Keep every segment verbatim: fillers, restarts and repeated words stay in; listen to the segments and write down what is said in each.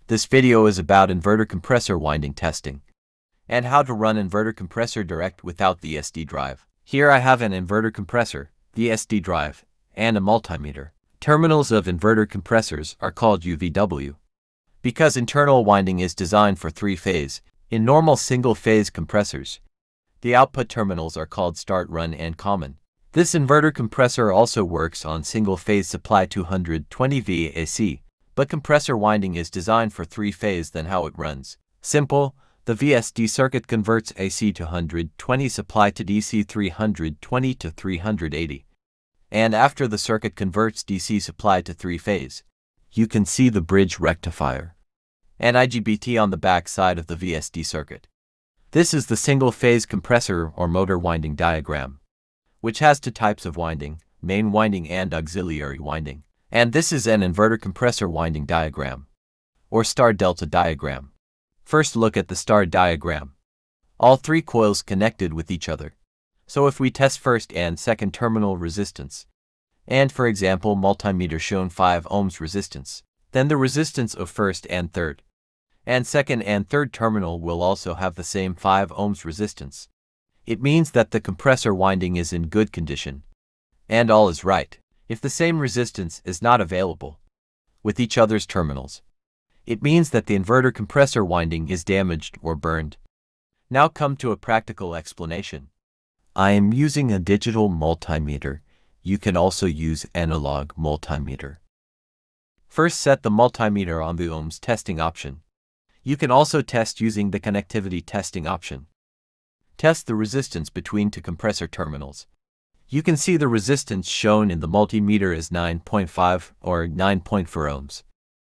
This video is about inverter compressor winding testing and how to run inverter compressor direct without V S D drive. Here I have an inverter compressor, V S D drive, and a multimeter. Terminals of inverter compressors are called U V W because internal winding is designed for three-phase. In normal single-phase compressors, the output terminals are called start, run, and common. This inverter compressor also works on single-phase supply two hundred twenty volt A C, but compressor winding is designed for three-phase. Then how it runs? Simple. The V S D circuit converts A C to one hundred twenty supply to D C three hundred twenty to three hundred eighty. And after the circuit converts D C supply to three-phase, you can see the bridge rectifier and I G B T on the back side of the V S D circuit. This is the single-phase compressor or motor winding diagram, which has two types of winding, main winding and auxiliary winding. And this is an inverter compressor winding diagram, or star-delta diagram. First, look at the star diagram. All three coils connected with each other. So if we test first and second terminal resistance, and for example multimeter shown five ohms resistance, then the resistance of first and third, and second and third terminal will also have the same five ohms resistance. It means that the compressor winding is in good condition, and all is right. If the same resistance is not available with each other's terminals, it means that the inverter compressor winding is damaged or burned. Now come to a practical explanation. I am using a digital multimeter. You can also use analog multimeter. First, set the multimeter on the ohms testing option. You can also test using the connectivity testing option. Test the resistance between two compressor terminals. You can see the resistance shown in the multimeter is nine point five or nine point four ohms.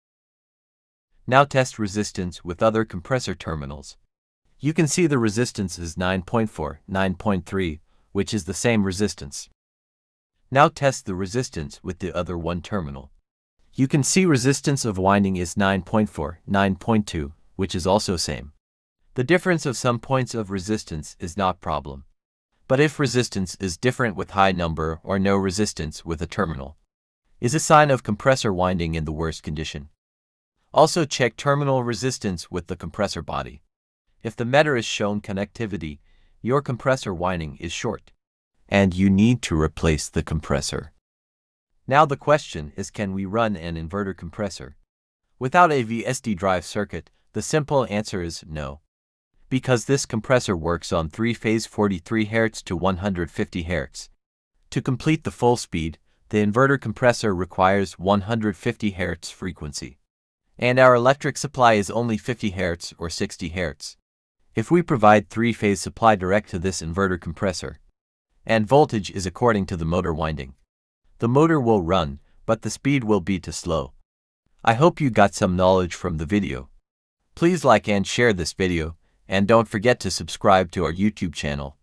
Now test resistance with other compressor terminals. You can see the resistance is nine point four, nine point three, which is the same resistance. Now test the resistance with the other one terminal. You can see resistance of winding is nine point four, nine point two, which is also same. The difference of some points of resistance is not problem. But if resistance is different with high number or no resistance with a terminal, is a sign of compressor winding in the worst condition. Also check terminal resistance with the compressor body. If the meter is shown connectivity, your compressor winding is short, and you need to replace the compressor. Now the question is, can we run an inverter compressor without a V S D drive circuit? The simple answer is no, because this compressor works on three-phase forty-three hertz to one hundred fifty hertz. To complete the full speed, the inverter compressor requires one hundred fifty hertz frequency, and our electric supply is only fifty hertz or sixty hertz. If we provide three-phase supply direct to this inverter compressor, and voltage is according to the motor winding, the motor will run, but the speed will be too slow. I hope you got some knowledge from the video. Please like and share this video, and don't forget to subscribe to our YouTube channel.